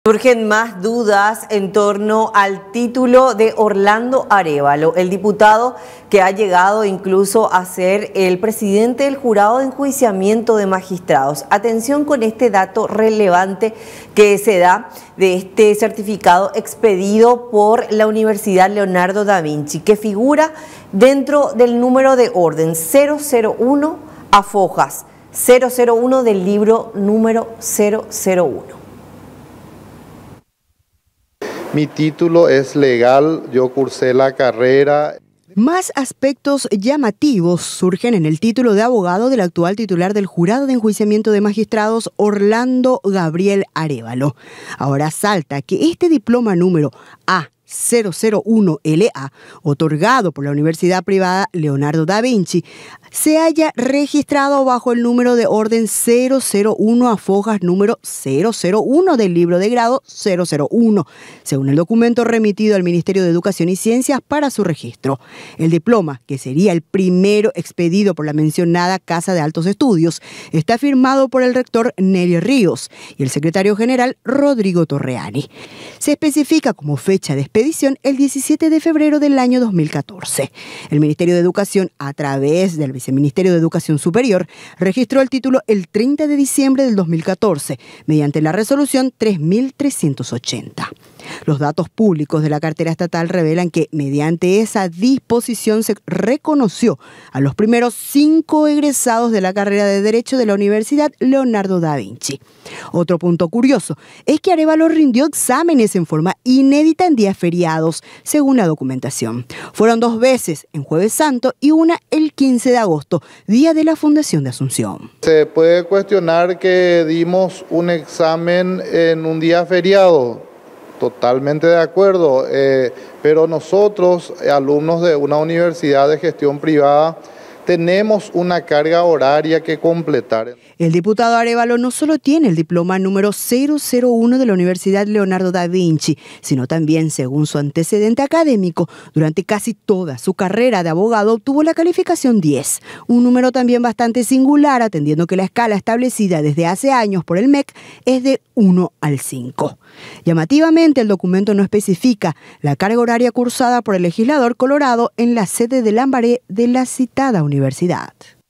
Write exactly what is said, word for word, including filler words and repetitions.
Surgen más dudas en torno al título de Orlando Arévalo, el diputado que ha llegado incluso a ser el presidente del jurado de enjuiciamiento de magistrados. Atención con este dato relevante que se da de este certificado expedido por la Universidad Leonardo da Vinci, que figura dentro del número de orden cero cero uno a fojas cero cero uno del libro número cero cero uno. Mi título es legal, yo cursé la carrera. Más aspectos llamativos surgen en el título de abogado del actual titular del Jurado de Enjuiciamiento de Magistrados, Orlando Gabriel Arévalo. Ahora salta que este diploma número A cero cero uno L A, otorgado por la Universidad Privada Leonardo da Vinci, se haya registrado bajo el número de orden cero cero uno a fojas número cero cero uno del libro de grado cero cero uno, según el documento remitido al Ministerio de Educación y Ciencias para su registro. El diploma, que sería el primero expedido por la mencionada Casa de Altos Estudios, está firmado por el rector Nery Ríos y el secretario general Rodrigo Torreani. Se especifica como fecha de expedición el diecisiete de febrero del año dos mil catorce. El Ministerio de Educación, a través del Viceministerio de Educación Superior, registró el título el treinta de diciembre del dos mil catorce, mediante la resolución tres mil trescientos ochenta. Los datos públicos de la cartera estatal revelan que, mediante esa disposición, se reconoció a los primeros cinco egresados de la carrera de Derecho de la Universidad Leonardo da Vinci. Otro punto curioso es que Arévalo rindió exámenes en forma inédita en días feriados, según la documentación. Fueron dos veces, en Jueves Santo y una el quince de agosto, día de la Fundación de Asunción. Se puede cuestionar que dimos un examen en un día feriado. Totalmente de acuerdo, eh, pero nosotros, alumnos de una universidad de gestión privada, tenemos una carga horaria que completar. El diputado Arévalo no solo tiene el diploma número cero cero uno de la Universidad Leonardo da Vinci, sino también, según su antecedente académico, durante casi toda su carrera de abogado obtuvo la calificación diez, un número también bastante singular, atendiendo que la escala establecida desde hace años por el M E C es de uno al cinco. Llamativamente, el documento no especifica la carga horaria cursada por el legislador colorado en la sede de Lambaré de la citada universidad.